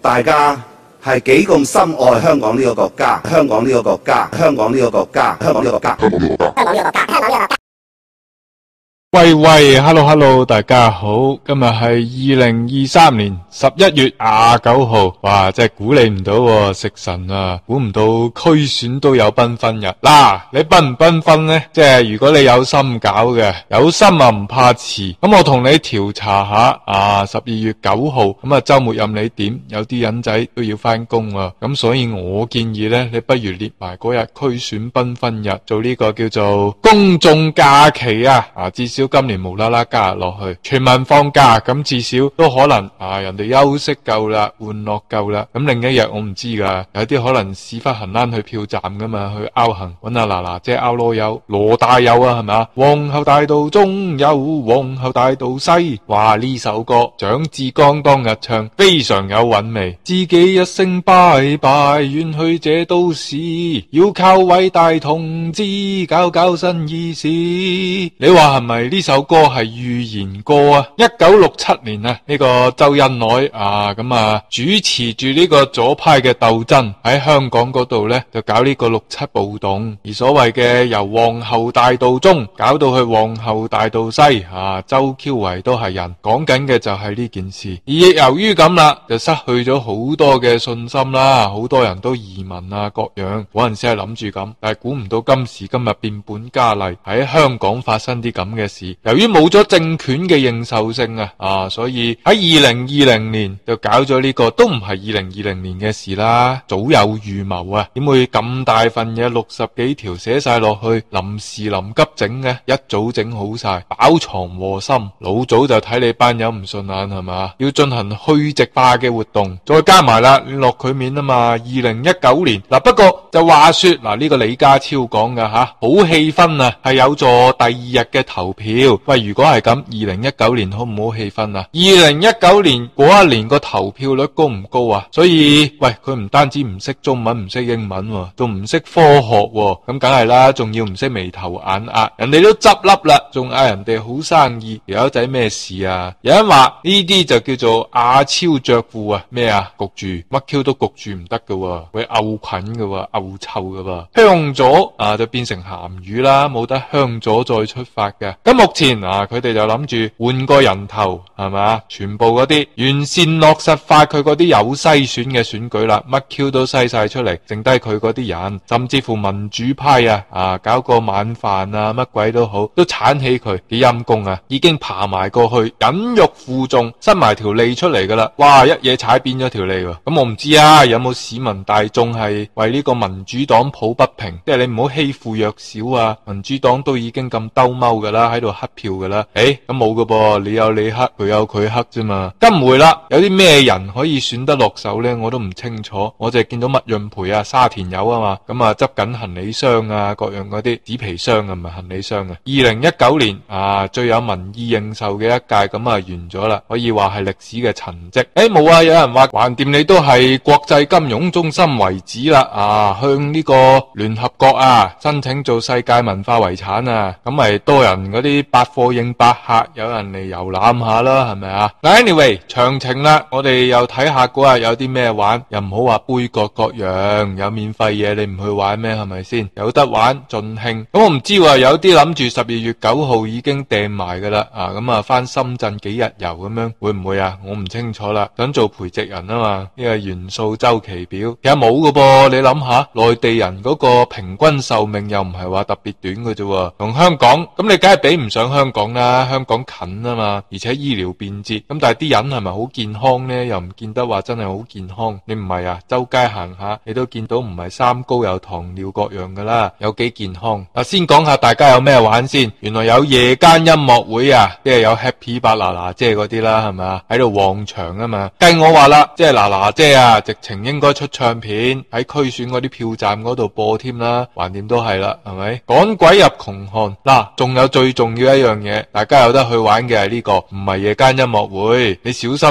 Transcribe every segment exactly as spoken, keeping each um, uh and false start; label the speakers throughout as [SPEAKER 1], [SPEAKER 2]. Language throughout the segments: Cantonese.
[SPEAKER 1] 大家係幾咁深愛香港呢個國家，香港呢個國家，香港呢個國家，香港呢個國家，香港呢個國家，香港呢個國家，香港呢個國家。
[SPEAKER 2] 喂喂 ，hello hello， 大家好，今日係二零二三年十一月廿九號，哇，真係估你唔到喎，食神啊，估唔到區選都有繽紛日。嗱，你繽唔繽紛呢？即係如果你有心搞嘅，有心啊唔怕遲。咁我同你調查下，啊，十二月九號，咁啊周末任你點，有啲人仔都要翻工啊，咁所以我建議呢，你不如列埋嗰日區選繽紛日，做呢個叫做公眾假期啊，啊，至少今年無啦啦加入落去，全民放假，咁至少都可能啊，人哋休息夠啦，玩樂夠啦，咁另一日我唔知噶，有啲可能屎忽行躝去票站噶嘛，去拗行搵阿嗱嗱姐拗羅友，羅大佑啊係咪啊？皇后大道中有皇后大道西，哇呢首歌蔣志剛當日唱，非常有韻味。自己一聲拜拜，遠去這都市，要靠偉大同志搞搞新意思。你話係咪呢首歌係預言歌啊？一九六七年啊，呢個周恩來啊咁啊主持住呢個左派嘅鬥爭喺香港嗰度呢，就搞呢個六七暴動，而所謂嘅由皇后大道中搞到去皇后大道西啊，周 Q 圍都係人，講緊嘅就係呢件事。而亦由於咁啦，就失去咗好多嘅信心啦，好多人都移民啊各樣，嗰陣時係諗住咁，但係估唔到今時今日變本加厲，喺香港發生啲咁嘅事。由於冇咗政權嘅認受性啊，啊，所以喺二零二零年就搞咗呢個，都唔係二零二零年嘅事啦，早有預謀啊，點會咁大份嘢六十幾條寫晒落去，臨時臨急整嘅，一早整好晒，飽藏禍心，老早就睇你班友唔順眼係嘛，要進行去殖化嘅活動，再加埋啦，你落佢面啊嘛，二零一九年嗱，不過就話說嗱，呢個李家超講噶吓，好氣氛啊，係有助第二日嘅投票。喂，如果係咁，二零一九年好唔好氣氛啊？二零一九年嗰一年個投票率高唔高啊？所以，喂，佢唔單止唔識中文，唔識英文喎，仲唔識科學喎，咁梗係啦，仲要唔識眉頭眼額，人哋都執笠啦，仲嗌人哋好生意，條友仔咩事啊？有人話呢啲就叫做亞超着褲啊，咩啊？焗住乜 Q 都焗住唔得噶喎，會漚菌噶喎，漚臭噶喎，香咗啊就變成鹹魚啦，冇得香咗再出發嘅。咁目前啊，佢哋就諗住換個人頭，係嘛？全部嗰啲完善落實化佢嗰啲有篩選嘅選舉啦，乜 Q 都篩晒出嚟，剩低佢嗰啲人，甚至乎民主派啊，啊搞個晚飯啊，乜鬼都好，都鏟起佢，幾陰公啊！已經爬埋過去，忍辱負重，伸埋條脷出嚟噶啦，哇！一嘢踩扁咗條脷喎。咁我唔知啊，有冇市民大眾係為呢個民主黨抱不平？即係你唔好欺負弱小啊！民主黨都已經咁兜踎噶啦，喺度黑票噶啦。誒，咁冇噶噃，你有你黑，佢有佢黑啫嘛。今回啦，有啲咩人可以選得落手呢？我都唔清楚。我就係見到麥潤培啊，沙田友啊嘛，咁啊執緊行李箱啊，各樣嗰啲紙皮箱啊，唔係行李箱啊。二零一九年啊，最有民意認受嘅一屆咁啊完咗啦，可以話係歷史嘅陳跡。誒，冇啊，有人話橫掂你都係國際金融中心為止啦，啊，向呢個聯合國啊申請做世界文化遺產啊，咁咪多人嗰啲百貨應百客，有人嚟遊覽下啦，係咪啊？嗱 ，anyway，詳情啦，我哋又睇下嗰日有啲咩玩，又唔好話杯葛各樣，有免費嘢你唔去玩咩？係咪先？有得玩盡興。咁我唔知話有啲諗住十二月九號已經訂埋噶啦，啊，咁啊翻深圳幾日遊咁樣，會唔會啊？我唔清楚啦。想做培植人啊嘛，呢個元素周期表其實冇噶噃，你諗下，內地人嗰個平均壽命又唔係話特別短嘅啫，同香港咁你梗係比唔上香港啦，香港近啊嘛，而且醫療便捷，咁但係啲人係咪好健康呢？又唔見得話真係好健康，你唔係啊，周街行下你都見到唔係三高有糖尿各樣噶啦，有幾健康。嗱，先講下大家有咩玩先，原來有夜間音樂會啊，即係有 Happy 白娜娜姐嗰啲啦，係咪啊？喺度旺場啊嘛，計我話啦，即係娜娜姐啊，直情應該出唱片喺區選嗰啲票站嗰度播添啦，橫掂都係啦，係咪？趕鬼入窮巷嗱，仲有最重要一樣嘢，大家有得去玩嘅係呢個，唔係夜間音樂會，你小心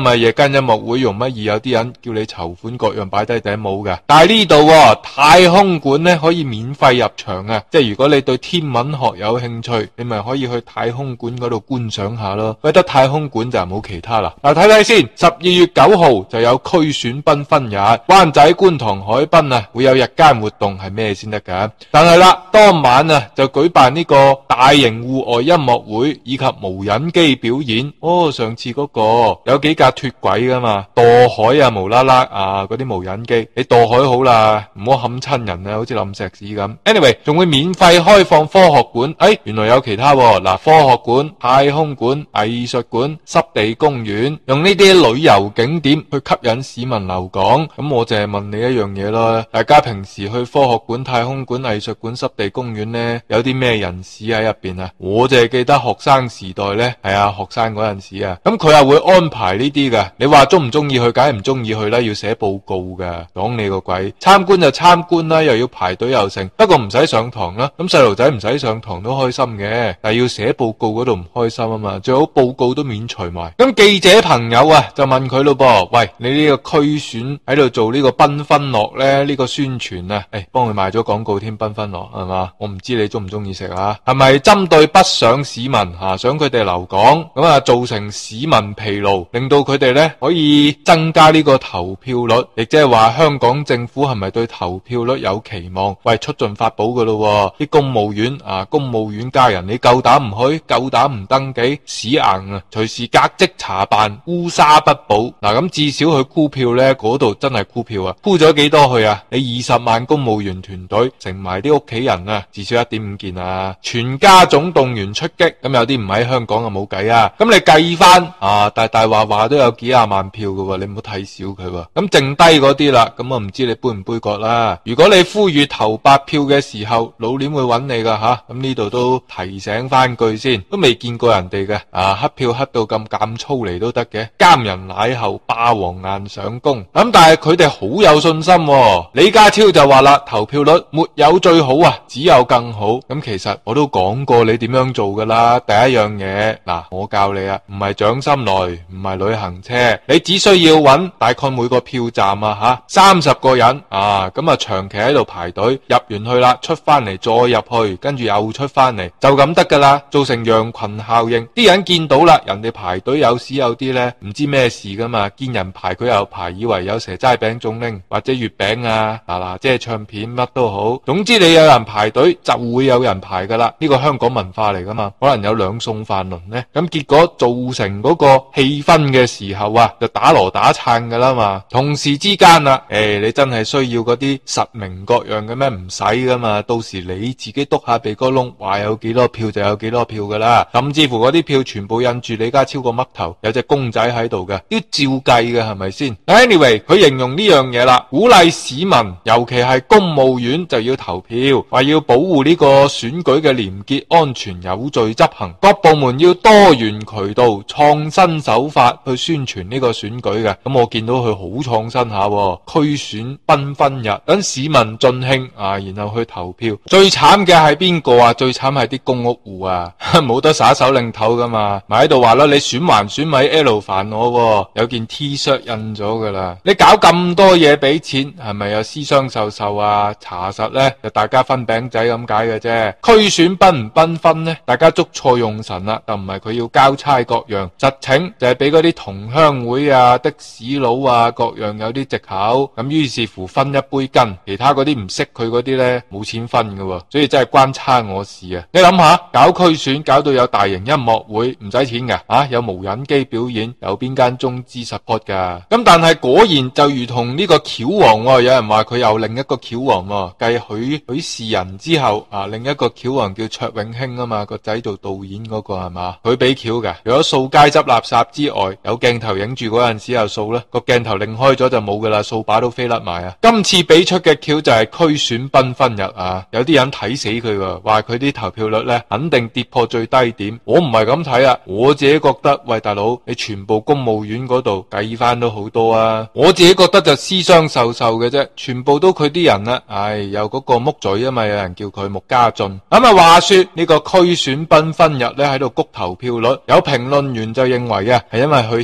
[SPEAKER 2] 嘛，夜間音樂會容乜易有啲人叫你籌款各樣擺低頂帽嘅。但係呢度太空館呢可以免費入場啊，即係如果你對天文學有興趣，你咪可以去太空館嗰度觀賞下咯。喂，得太空館就冇其他啦。嗱，睇睇先，十二月九號就有區選繽紛日，灣仔觀塘海濱啊會有日間活動，係咩先得噶？但係啦，當晚啊就舉辦呢個大型戶外音樂會以及無人機表演。哦，上次嗰個有幾架脫軌噶嘛，墮海啊無啦啦啊嗰啲無人機，你墮海好啦，唔好冚親人啊，好似冧石屎咁。Anyway， 仲會免費開放科學館，誒，原來有其他喎。嗱，科學館、太空館、藝術館、濕地公園，用呢啲旅遊景點去吸引市民留港。咁我淨係問你一樣嘢咯，大家平時去科學館、太空館、藝術館、濕地公園呢，有啲咩人士喺入邊啊？我淨係記得學生時代呢，係啊，學生嗰陣時啊，咁佢又會安排呢啲嘅。你話中唔中意去，梗係唔中意去啦，要寫報告噶，講你個鬼！參觀就參觀啦，又要排隊又成，不過唔使上堂啦。咁細路仔唔使上堂都開心嘅，但係要寫報告嗰度唔開心啊嘛，最好報告都免除埋。咁記者朋友啊就問佢咯噃，喂，你呢個區選喺度做呢個繽紛樂呢？呢個宣傳啊，誒，幫佢賣咗廣告添，繽紛樂係嘛？我唔知你中唔中意食啊？係咪針對北上市民吓，想佢哋留港，咁啊造成市民疲勞，令到佢哋呢可以增加呢個投票率，亦即係話香港政府係咪對投票率有期望？喂，出盡法寶噶咯，啲公務員啊，公務員家人，你夠膽唔去，夠膽唔登記，屎硬啊！隨時革職查辦，烏紗不保。嗱，咁至少去箍票呢，嗰度真係箍票啊！箍咗幾多去啊？你二十萬公務員團隊，乘埋啲屋企人啊，至少一點五件啊！全家總動員出擊，咁有啲唔喺香港啊，冇計啊！咁你計翻啊，大大話話都有幾廿萬票㗎喎，你唔好睇少佢喎。咁剩低嗰啲啦，咁我唔知你杯唔杯葛啦。如果你呼籲投白票嘅時候，老臉會揾你噶吓，咁呢度都提醒翻句先，都未見過人哋嘅啊，黑票黑到咁咁粗嚟都得嘅，監人奶後霸王硬上弓。咁但係佢哋好有信心喎。李家超就話啦，投票率沒有最好啊，只有更好。咁其實我都講過你點樣做噶啦。第一樣嘢，嗱，我教你啊，唔係掌心來，唔係旅行車，你只需要揾大概每個票站啊吓三十個人啊，咁啊長期喺度排隊，入完去啦，出翻嚟再入去，跟住又出翻嚟，就咁得噶啦，造成羊群效應。啲人見到啦，人哋排隊有時有啲呢唔知咩事噶嘛，見人排佢又排，以為有蛇齋餅粽拎或者月餅啊嗱嗱，即係唱片乜都好，總之你有人排隊就會有人排噶啦，呢個香港文化嚟噶嘛，可能有兩餸飯輪呢，咁結果造成嗰個氣氛嘅時候啊，就打鑼打撐噶啦嘛。同時之間啊，誒、欸，你真係需要嗰啲實名各樣嘅咩？唔使噶嘛，到時你自己篤下鼻哥窿，話有幾多票就有幾多票噶啦，甚至乎嗰啲票全部印住李家超個嘜頭，有隻公仔喺度嘅，都照計嘅，係咪先 ？Anyway，佢形容呢樣嘢啦，鼓勵市民，尤其係公務員就要投票，話要保護呢個選舉嘅廉潔、安全、有序執行，各部門要多元渠道、創新手法去宣傳呢個選舉嘅。咁我見到佢好創新下，區選繽紛日，等市民盡興啊，然後去投票。最慘嘅係邊個啊？最慘係啲公屋戶啊，冇得耍手擰頭噶嘛，咪喺度話啦，你選還選咪 L 煩我，有件 T 恤印咗噶啦，你搞咁多嘢俾錢，係咪有私相授受啊？查實呢，就大家分餅仔咁解嘅啫。區選繽唔繽紛呢？大家捉錯用神啦，就唔係佢要交差各樣，實情就係俾嗰啲同鄉會啊、的士佬啊各樣有啲藉口，咁於是乎分一杯羹，其他嗰啲唔識佢嗰啲呢，冇錢分㗎喎，所以真係關差我事啊！你諗下，搞區選搞到有大型音樂會唔使錢㗎，啊有無人機表演，有邊間中資 support 㗎？咁但係果然就如同呢個橋王喎，有人話佢有另一個橋王喎，繼許許仕仁之後啊，另一個橋王叫卓永興啊嘛，個仔做導演嗰個係嘛？佢俾橋㗎，除咗掃街執垃圾之外，有鏡頭影住嗰陣時又掃啦，個鏡頭擰開咗就冇㗎啦，掃把都飛甩埋啊！今次俾出嘅橋就係區選繽紛日啊，有啲人睇死佢喎，話佢啲投票率呢肯定跌破最低點。我唔係咁睇啊，我自己覺得，喂大佬，你全部公務員嗰度計翻都好多啊！我自己覺得就私相授受嘅啫，全部都佢啲人啦，唉，有嗰個木嘴啊嘛，有人叫佢穆家俊。咁啊，話說呢個區選繽紛日呢喺度谷投票率，有評論員就認為啊，係因為佢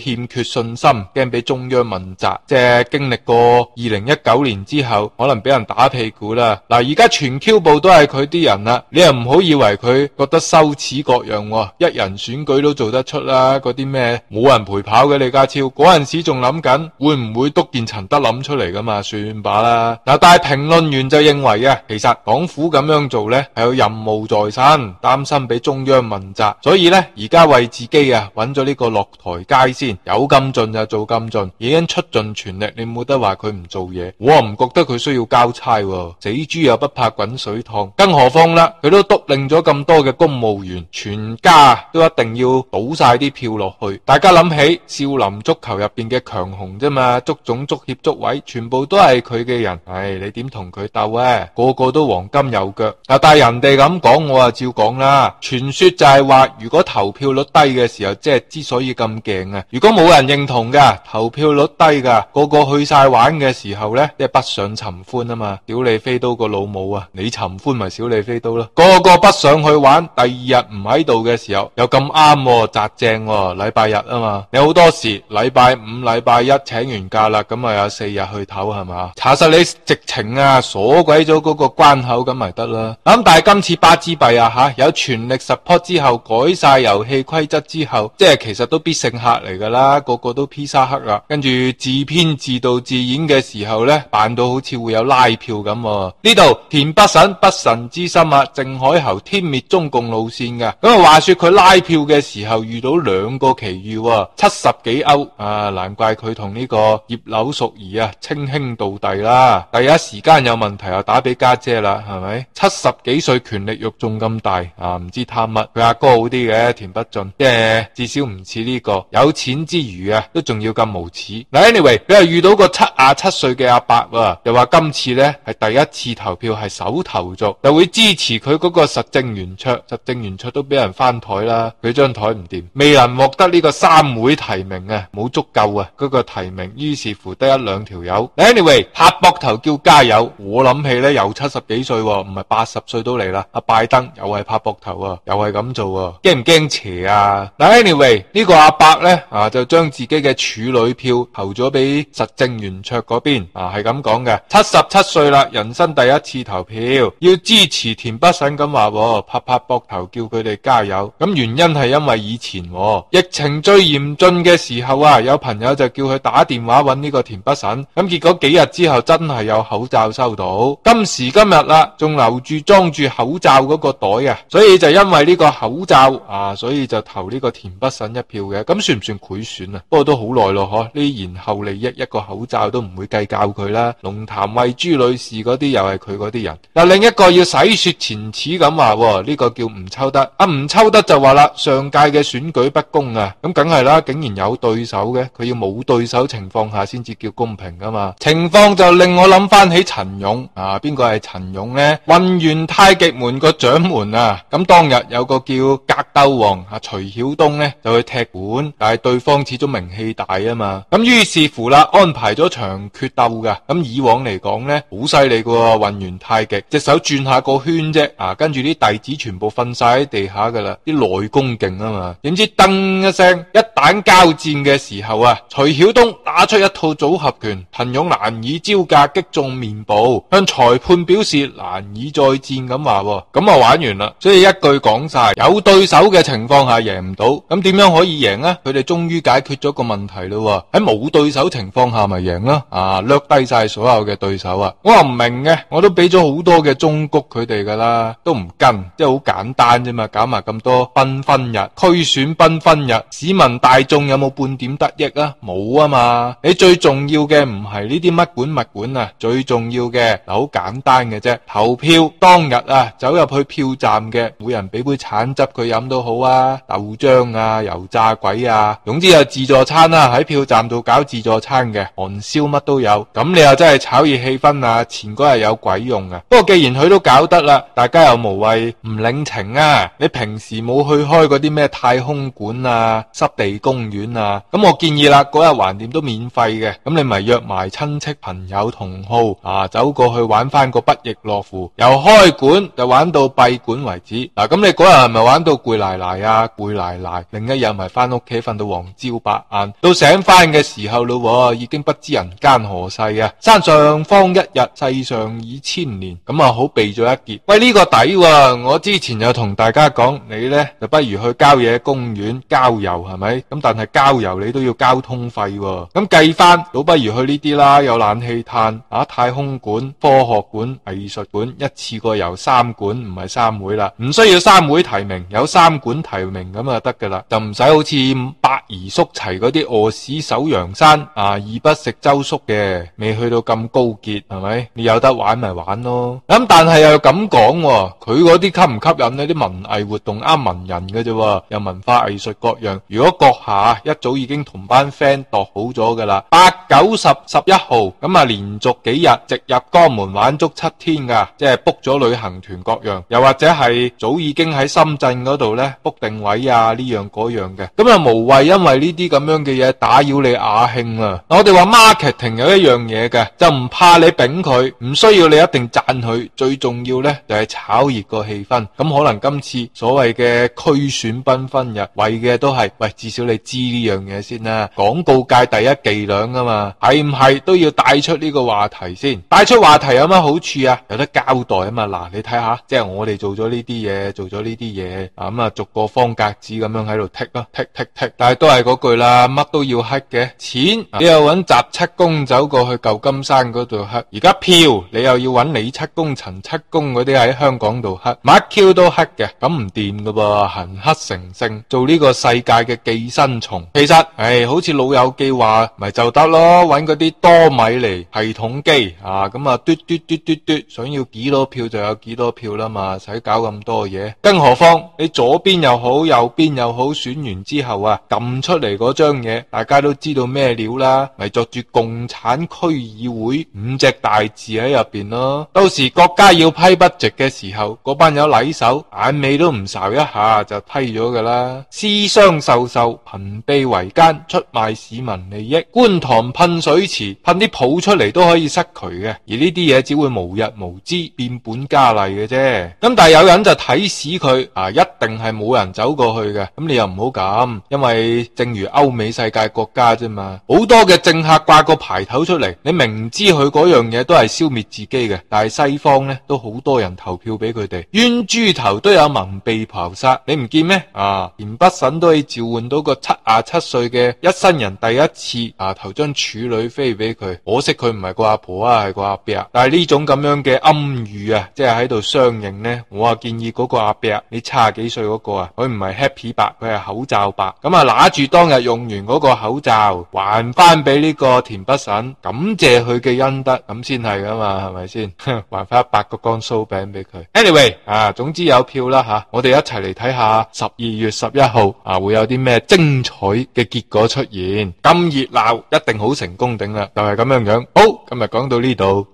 [SPEAKER 2] 欠缺信心，驚俾中央問責，即係經歷過二零一九年之後，可能俾人打屁股啦。嗱，而家全 Q 部都係佢啲人啦，你又唔好以為佢覺得羞恥各樣喎，一人選舉都做得出啦。嗰啲咩冇人陪跑嘅李家超，嗰陣時仲諗緊會唔會督件陳德霖出嚟噶嘛，算罷啦。嗱，但係評論員就認為啊，其實港府咁樣做呢係有任務在身，擔心俾中央問責，所以呢，而家為自己啊揾咗呢個落台階先，有咁盡就做咁盡，已經出盡全力，你冇得話佢唔做嘢。我唔覺得佢需要交差喎，死豬又不怕滾水燙，更何況啦，佢都督令咗咁多嘅公務員，全家都一定要倒晒啲票落去。大家諗起少林足球入邊嘅強雄啫嘛，足總、足協、足委全部都係佢嘅人，唉，你點同佢鬥啊？個個都黃金有腳。但係人哋咁講，我啊照講啦。傳說就係話，如果投票率低嘅時候，即係之所以咁勁啊。如果冇人認同噶，投票率低噶，個個去晒玩嘅時候呢，即係北上尋歡啊嘛。小李飛刀個老母啊，你尋歡咪小李飛刀咯。個個北上去玩，第二日唔喺度嘅時候，又咁啱擲正喎，禮拜日啊嘛。你好多時禮拜五、禮拜一請完假啦，咁咪有四日去唞係嘛？查實你直情啊鎖鬼咗嗰個關口咁咪得啦。咁但係今次巴之幣啊吓，有全力 support 之後，改晒遊戲規則之後，即係其實都必勝客嚟噶啦，個個都披薩克啦。跟住自編自導自演嘅時候呢，扮到好似會有拉票咁。呢度田北辰不臣之心啊，鄭海侯天滅中共路線噶。咁啊，話說佢拉票嘅時候遇到兩個奇遇，七十幾歐啊，難怪佢同呢個葉劉淑儀啊稱兄道弟啦。第一時間有問題又打俾家姐啦，係咪？七十幾歲權力欲仲咁大啊，唔知貪乜？佢阿哥好啲嘅田北俊，即係至少唔似呢個有錢之餘啊，都仲要咁無恥。嗱 ，anyway， 佢又遇到個七十七歲嘅阿伯啊，又話今次呢係第一次投票係首投族，就會支持佢嗰個實政圓桌，實政圓桌都俾人翻台啦，佢張台唔掂，未能獲得呢個三會提名啊，冇足夠啊嗰個提名，於是乎得一兩條友。anyway， 拍膊頭叫加油，我諗起呢又七十幾歲，唔係八十歲都嚟啦。阿拜登又係拍膊頭啊，又係咁做啊，驚唔驚邪啊？嗱 ，anyway 呢個阿伯呢，啊就將自己嘅處女票投咗俾實政圓桌嗰邊啊，係咁講嘅，七十七歲啦，人生第一次投票，要支持田北辰咁話，拍拍膊頭叫佢哋加油。咁原因係因為以前疫情最嚴峻嘅時候啊，有朋友就叫佢打電話揾呢個田北辰，咁結果幾日之後真係有口罩收到，今時今日啦，仲留住裝住口罩嗰個袋啊，所以就因為呢個口罩啊，所以就投呢個田北辰一票嘅。咁算唔算賄選啊？不過都好耐咯，嗬，呢延後利益一個口罩都唔會計較佢啦。龍潭慧珠女士嗰啲又係佢嗰啲人。嗱，另一個要洗雪前恥咁話，呢個叫吳秋德。阿吳秋德就話啦，上屆嘅選舉不公啊，咁梗係啦，竟然有對手嘅，佢要冇對手情況下先至叫公平噶嘛。情況就令我諗翻起陳勇啊，邊個係陳勇呢？混元太極門個掌門啊，咁當日有個叫格鬥王啊徐曉東呢，就去踢館，但係對方始終名氣大啊嘛，咁於是乎啦，安排咗場決鬥噶。咁以往嚟講呢，好犀利噶，混元太極隻手轉下個圈啫，啊，跟住啲弟子全部瞓晒喺地下噶啦，啲內功勁啊嘛。點知噔一聲，一旦交戰嘅時候啊，徐曉東打出一套組合拳，陳勇難以招架，擊中面部，向裁判表示難以再戰咁話，咁啊玩完啦。所以一句講晒，有對手嘅情況下贏唔到，咁點樣可以贏啊？佢哋終於解決咗個問題咯，喺冇對手情況下咪贏咯，啊，掠低晒所有嘅對手啊！我話唔明嘅，我都俾咗好多嘅忠告佢哋噶啦，都唔跟，即係好簡單啫嘛，搞埋咁多繽紛日、區選繽紛日，市民大眾有冇半點得益啊？冇啊嘛！你最重要嘅唔係呢啲乜管物管啊，最重要嘅嗱好簡單嘅啫，投票當日啊，走入去票站嘅，每人俾杯橙汁佢飲都好啊，豆漿啊、油炸鬼啊，總之有自助餐啦，喺票站度搞自助餐嘅，韓燒乜都有，咁你又真係炒熱氣氛啊！前嗰日有鬼用啊！不過既然佢都搞得啦，大家又無謂唔領情啊！你平時冇去開嗰啲咩太空館啊、濕地公園啊，咁我建議啦，嗰日橫掂都免費嘅，咁你咪約埋親戚朋友同好啊，走過去玩翻個不亦樂乎，由開館就玩到閉館為止。嗱、啊，咁你嗰日係咪玩到攰賴賴啊？攰賴賴，另一日咪翻屋企瞓到黃照白晏。到醒翻嘅時候咯，已經不知人間何世啊！山上方一日，世上已千年。咁啊，好避咗一劫。喂，呢個抵喎！我之前有同大家講，你呢就不如去郊野公園郊遊，係咪？咁但係郊遊你都要交通費喎。咁計翻，倒不如去呢啲啦，有冷氣嘆啊，太空館、科學館、藝術館，一次過遊三館，唔係三會啦，唔需要三會提名，有三館提名咁啊得噶啦，就唔使好似百宜叔齊嗰啲餓死首陽山啊，而不食周粟嘅，未去到咁高潔，係咪？你有得玩咪玩咯。咁但係又咁講，佢嗰啲吸唔吸引呢？啲文藝活動啱文人嘅啫，又文化藝術各樣。如果閣下一早已經同班 friend 度好咗噶啦，八九十十一號咁啊，連續幾日直入江門玩足七天噶，即係 book 咗旅行團各樣，又或者係早已經喺深圳嗰度呢 book 定位啊，呢樣嗰樣嘅。咁啊無謂因為呢啲咁樣嘅嘢打擾你雅興啊。我哋話 marketing 有一樣嘢嘅，就唔怕你丙佢，唔需要你一定讚佢，最重要呢就係炒熱個氣氛。咁可能今次所謂嘅區選繽紛日，為嘅都係喂，至少你知呢樣嘢先啦。廣告界第一伎倆啊嘛，係唔係都要帶出呢個話題先？帶出話題有乜好處啊？有得交代啊嘛。嗱，你睇下，即係我哋做咗呢啲嘢，做咗呢啲嘢，咁啊逐個方格子咁樣喺度剔咯，剔剔剔。但係都係嗰句啦，乜都要黑嘅。錢你又揾雜七公走過去舊金山嗰度黑，而家票你又要揾李七公、陳七公嗰啲喺香港度黑，乜 Q 都黑嘅，咁唔掂噶噃，行黑成性，做呢個世界嘅寄生蟲。其實，唉，好似老友記話，咪就得咯，揾嗰啲多米尼系統機啊，咁啊嘟嘟嘟嘟嘟，想要幾多票就有幾多票啦嘛，使搞咁多嘢。更何況你左邊又好，右邊又好，選完之後啊，撳出嚟嗰張嘢，大家都知道咩料啦，咪作住共產區議會五隻大字喺入邊咯。到時國家要批budget嘅時候，嗰班友禮手眼尾都唔睄一下就批咗噶啦。私相授受，朋比為奸，出賣市民利益。觀塘噴水池噴啲泡出嚟都可以塞渠嘅，而呢啲嘢只會無日無之，變本加厲嘅啫。咁但係有人就睇死佢啊，一定係冇人走過去嘅。咁你又唔好咁，因為正如歐美世界國家啫嘛，好多嘅政客掛個牌頭出嚟，你明知佢嗰樣嘢都係消滅自己嘅，但係西方呢都好多人投票俾佢哋，冤豬頭都有盟被刨殺，你唔見咩？啊，田北辰都可以召喚到個七十七歲嘅一生人第一次啊投張處女飛俾佢，可惜佢唔係個阿婆啊，係個阿伯。但係呢種咁樣嘅暗語啊，即係喺度相認呢，我啊建議嗰個阿伯，你七十幾歲嗰個啊，佢唔係 happy 白，佢係口罩白，咁啊拿住當日用完嗰個口罩還翻俾呢個田北辰，感謝佢嘅恩德，咁先係噶嘛，係咪先？還翻一百個乾酥餅俾佢。Anyway 啊，總之有票啦吓、啊，我哋一齊嚟睇下十二月十一號啊會有啲咩精彩嘅結果出現。咁熱鬧一定好成功頂啦，就係咁樣樣。好，今日講到呢度。